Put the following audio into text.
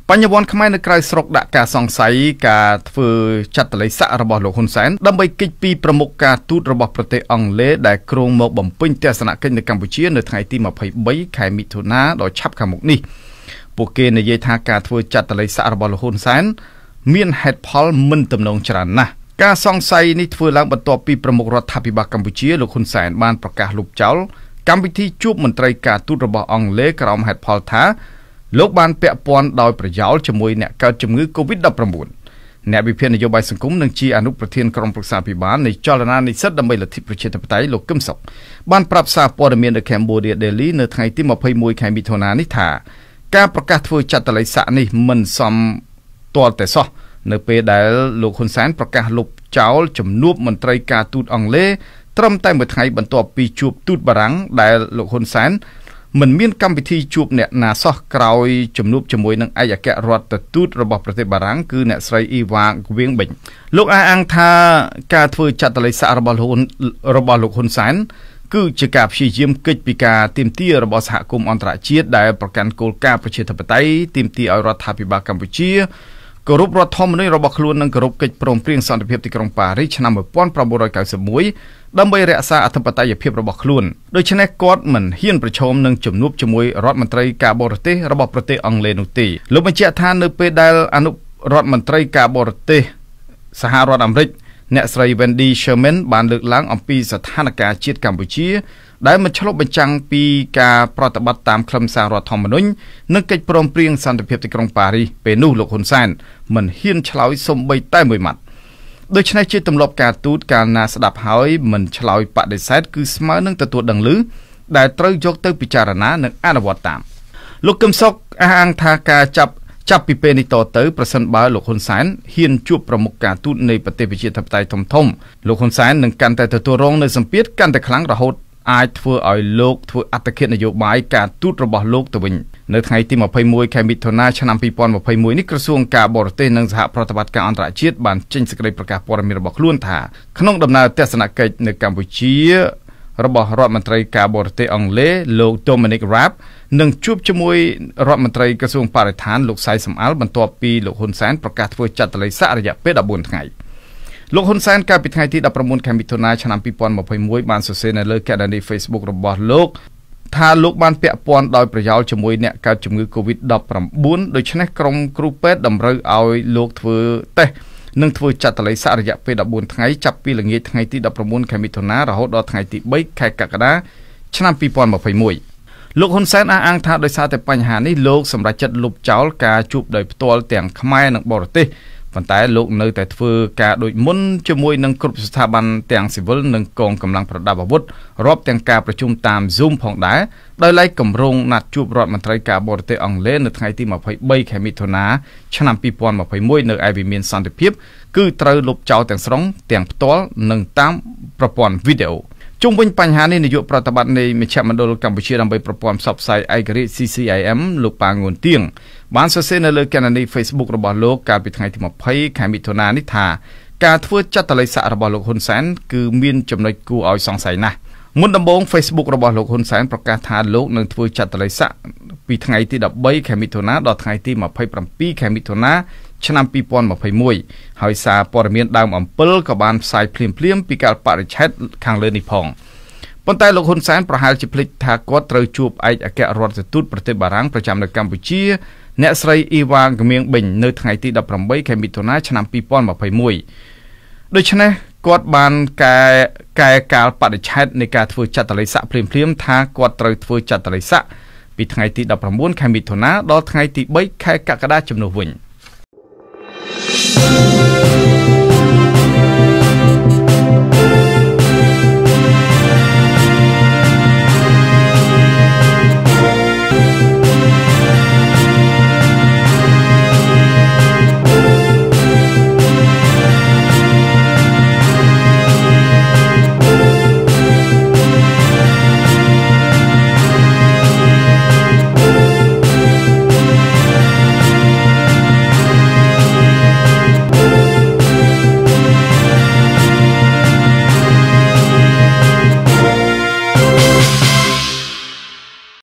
បញ្ញវន្តខ្មែរនៅក្រៅស្រុកដាក់ការសង្ស័យការធ្វើចាត់តល័យស័ករបស់លោកហ៊ុនសែនដើម្បីគេចពីប្រមុខការទូតរបស់ប្រទេសអង់គ្លេសដែលគ្រោងមកបំពេញទស្សនកិច្ចនៅកម្ពុជានៅថ្ងៃទី23ខែមិថុនាដ៏ឆាប់ខាងមុខនេះពួកគេនិយាយថាការធ្វើចាត់តល័យស័ករបស់លោកហ៊ុនសែនមានហេតុផលមិនទំនងច្រើនណាស់ការសង្ស័យនេះធ្វើឡើងបន្ទាប់ពីប្រមុខរដ្ឋាភិបាលកម្ពុជាលោកហ៊ុនសែនបានប្រកាសលុបចោលកម្មវិធីជួបមន្ត្រីការទូតរបស់អង់គ្លេសក្រោមហេតុផលថាលោកបានពាក់ព័ន្ធដោយប្រយោលជាមួយអ្នកកើតជំងឺ COVID-19 អ្នកវិភាគនយោបាយសង្គមនិងជាអនុប្រធានក្រុមប្រឹក្សាភិបាលនៃចលនានិស្សិតដើម្បីលទ្ធិប្រជាធិបតេយ្យលោកកឹមសុខបានប្រាប់សារព័ត៌មាននៅ Cambodia Daily នៅថ្ងៃទី21ខែមិថុនានេះថាការប្រកាសធ្វើចាត់តល័យស័កនេះមិនសមទាល់តែសោះនៅពេលដែលលោកហ៊ុនសែនប្រកាសលុបចោលជំនួបមន្ត្រីការទូតអង់គ្លេសត្រឹមតែមួយថ្ងៃបន្ទាប់ពីជួបទូតបារាំងដែលលោកហ៊ុនសែនមិនមានកម្មវិធីជួបអ្នកណាសោះក្រោយជំនួបជាមួយនឹងឯកអគ្គរដ្ឋទូតរបស់ប្រទេសបារាំងគឺអ្នកស្រីអ៊ីវ៉ាងវៀងបិញលោកអះអាងថាការធ្វើចាត់តល័យស័ករបស់លោកហ៊ុនសែនគឺជាការព្យាយាមគេចពីការទាមទាររបស់សហគមន៍អន្តរជាតិដែលប្រកាន់គោលការណ៍ប្រជាធិបតេយ្យទាមទារឲ្យរដ្ឋាភិបាលកម្ពុជាគោរពរដ្ឋធម្មនុញ្ញរបស់ខ្លួននិងគោរពកិច្ចព្រមព្រៀងសន្តិភាពទីក្រុងប៉ារីសឆ្នាំ1991ដើម្បីរក្សាអធិបតេយ្យភាពរបស់ខ្លួនដូច្នេះគាត់មិនហ៊ានប្រឈមនឹងជំនួបជាមួយរដ្ឋមន្ត្រីការបរទេសរបស់ប្រទេសអង់គ្លេសនោះទេលោកបញ្ជាក់ថានៅពេលដែលអនុរដ្ឋមន្ត្រីការបរទេសសហរដ្ឋអាមេរិកអ្នកស្រី Wendy Sherman បានលើកឡើងអំពីស្ថានភាពជាតិកម្ពុជាដែលមិនឆ្លុះបញ្ចាំងពីការប្រតិបត្តិតាមខ្លឹមសាររដ្ឋធម្មនុញ្ញនិងកិច្ចព្រមព្រៀងសន្តិភាពទីក្រុងប៉ារីសពេលនោះលោកហ៊ុនសែនមិនហ៊ានឆ្លើយសូម្បីតែមួយម៉ាត់ដូច្នេះជាទម្លាប់ការទូតកាលណាស្ដាប់ហើយមិនឆ្លើយបដិសេធគឺស្មើនឹងទទួលដឹងឮដែលត្រូវយកទៅពិចារណានិងអនុវត្តតាមលោកកឹមសុខអះអាងថាការចាប់ពីពេលនេះតទៅប្រសិនបើលោកហ៊ុនសែនហ៊ានជួបប្រមុខការទូតនៃប្រទេសប្រជាធិបតេយ្យធំលោកហ៊ុនសែននឹងកាន់តែទទួលរងនៅសម្ពាធកាន់តែខ្លាំងរហូតអាចធ្វើឲ្យលោកធ្វើអត្តឃាតនយោបាយការទូតរបស់លោកទៅវិញនៅថ្ងៃទី21ខែមិថុនាឆ្នាំ2021នេះក្រសួងការបរទេសនិងសហប្រតិបត្តិការអន្តរជាតិបានចេញសេចក្តីប្រកាសព័ត៌មានរបស់ខ្លួនថាក្នុងដំណើរទស្សនកិច្ចនៅកម្ពុជារបស់រដ្ឋមន្ត្រីការបរទេសអង់គ្លេសលោក Dominic Raab នឹងជួបជាមួយរដ្ឋមន្ត្រីក្រសួងបរិស្ថានលោកសៃសំអាល់បន្ទាប់ពីលោកហ៊ុនសែនប្រកាសធ្វើចាត់តល័យស័ករយៈពេល14ថ្ងៃលោកហ៊ុនសែនកាលពីថ្ងៃទី19ខែមិថុនាឆ្នាំ2021បានសរសេរនៅលើកេរនី Facebook របស់លោកថាលោកបានពាក់ព័ន្ធដោយប្រយោលជាមួយអ្នកកើតជំងឺ COVID-19 ដូច្នេះក្រុមគ្រូពេទ្យតម្រូវឲ្យលោកធ្វើតេស្តនិងធ្វើចាត់តល័យស័ករយៈពេល14ថ្ងៃចាប់ពីល្ងាចថ្ងៃទី19ខែមិថុនារហូតដល់ថ្ងៃទី3ខែកក្កដាឆ្នាំ2021លោកហ៊ុនសែនអះអាងថាដោយសារតែបញ្ហានេះលោកសម្រេចចិត្តលុបចោលការជួបដោយផ្ទាល់ទាំងខ្មែរនិងបរទេសប៉ុន្តែលោកនៅតែធ្វើការដូចមុនជាមួយនឹងគ្រប់ស្ថាប័នទាំងស៊ីវិលនិងកងកម្លាំងប្រដាប់អាវុធរាប់ទាំងការប្រជុំតាម Zoom ផងដែរដោយឡែកគម្រោងណាត់ជួបរដ្ឋមន្ត្រីការបរទេសអង់គ្លេសនៅថ្ងៃទី23ខែមិថុនាឆ្នាំ2021នៅឯវិមានសន្តិភាពគឺត្រូវលុបចោលទាំងស្រុងទាំងផ្ទាល់និងតាមប្រព័ន្ធវីដេអូជុំវិញបញ្ហានេះនាយកប្រតិបត្តិនៃមជ្ឈមណ្ឌលកម្ពុជាដើម្បីប្រព័ន្ធផ្សព្វផ្សាយឯករាជ្យ CCIM លោកប៉ាងួនទៀងបានសរសេរនៅលើកេរនី Facebook របស់លោកកាលពីថ្ងៃទី20ខែមិថុនានេះថាការធ្វើចាត់តល័យស័ករបស់លោកហ៊ុនសែនគឺមានចំណុចគួរឲ្យសង្ស័យណាស់មុនដំបូង Facebook របស់លោកហ៊ុនសែនប្រកាសថាលោកនឹងធ្វើចាត់តល័យស័កពីថ្ងៃទី13ខែមិថុនាដល់ថ្ងៃទី27ខែមិថុនាឆ្នាំ2021ហើយសារព័ត៌មានដើមអំពិលក៏បានផ្សាយភ្លាមៗពីការបរិច្ឆេទខាងលើនេះផងប៉ុន្តែលោកហ៊ុនសែនប្រហែលជាភ្លេចថាគាត់ត្រូវជួបឯកអគ្គរដ្ឋទូតប្រទេសបារាំងប្រចាំនៅកម្ពុជាអ្នកស្រីអ៊ីវ៉ាងវៀងបិញនៅថ្ងៃទី18ខែមិថុនាឆ្នាំ2021ដូច្នេះគាត់បានកែកាលបរិច្ឆេទនៃការធ្វើចាត់តល័យស័កភ្លាមៗថាគាត់ត្រូវធ្វើចាត់តល័យស័កពីថ្ងៃទី19ខែមិថុនាដល់ថ្ងៃទី3ខែកក្កដាជំនួសវិញ